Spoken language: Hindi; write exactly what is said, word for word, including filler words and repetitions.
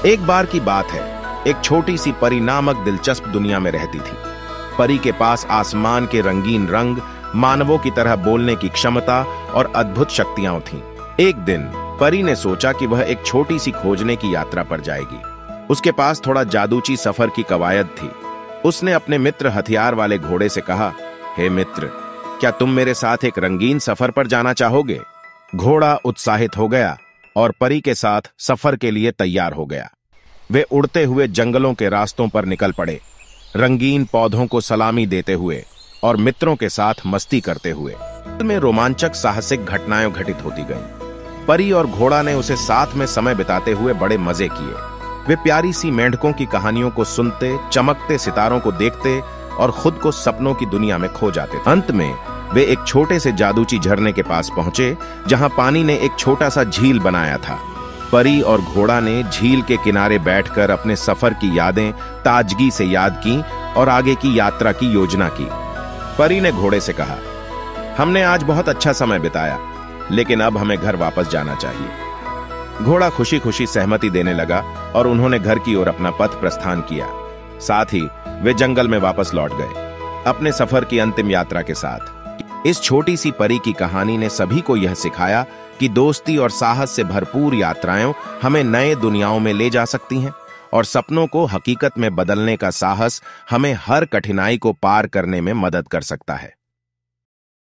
एक बार की बात है, एक छोटी सी परी नामक दिलचस्प दुनिया में रहती थी। परी के पास आसमान के रंगीन रंग, मानवों की तरह बोलने की क्षमता और अद्भुत शक्तियां थीं। एक दिन परी ने सोचा कि वह एक छोटी सी खोजने की यात्रा पर जाएगी। उसके पास थोड़ा जादूची सफर की कवायद थी। उसने अपने मित्र हथियार वाले घोड़े से कहा, हे मित्र, क्या तुम मेरे साथ एक रंगीन सफर पर जाना चाहोगे? घोड़ा उत्साहित हो गया और परी के साथ सफर के लिए तैयार हो गया। वे उड़ते हुए जंगलों के रास्तों पर निकल पड़े, रंगीन पौधों को सलामी देते हुए और मित्रों के साथ मस्ती करते हुए। में रोमांचक साहसिक घटनाएं घटित होती गईं। परी और घोड़ा ने उसे साथ में समय बिताते हुए बड़े मजे किए। वे प्यारी सी मेंढकों की कहानियों को सुनते, चमकते सितारों को देखते और खुद को सपनों की दुनिया में खो जाते थे। अंत में वे एक छोटे से जादूची झरने के पास पहुंचे, जहां पानी ने एक छोटा सा झील बनाया था। परी और घोड़ा ने झील के किनारे बैठकर अपने सफर की यादें ताजगी से याद की और आगे की यात्रा की योजना की। परी ने घोड़े से कहा, हमने आज बहुत अच्छा समय बिताया, लेकिन अब हमें घर वापस जाना चाहिए। घोड़ा खुशी खुशी सहमति देने लगा और उन्होंने घर की ओर अपना पथ प्रस्थान किया। साथ ही वे जंगल में वापस लौट गए, अपने सफर की अंतिम यात्रा के साथ। इस छोटी सी परी की कहानी ने सभी को यह सिखाया कि दोस्ती और साहस से भरपूर यात्राएं हमें नए दुनियाओं में ले जा सकती हैं और सपनों को हकीकत में बदलने का साहस हमें हर कठिनाई को पार करने में मदद कर सकता है।